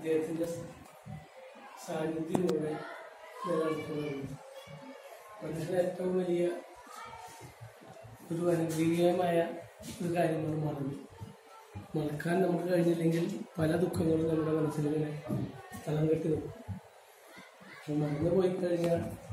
അദ്ദേഹത്തിൻ്റെ സാന്നിധ്യത്തിലൂടെ നിലനിൽക്കുന്നത്. മനുഷ്യന് ഏറ്റവും വലിയ ഒരു അനുഗ്രഹീയമായ ഒരു കാര്യമാണ് മറന്നു. മറക്കാൻ നമുക്ക് കഴിഞ്ഞില്ലെങ്കിൽ പല ദുഃഖങ്ങളും നമ്മുടെ മനസ്സിലിങ്ങനെ സ്ഥലം കെട്ടി നിൽക്കും. മറന്നു പോയി കഴിഞ്ഞാൽ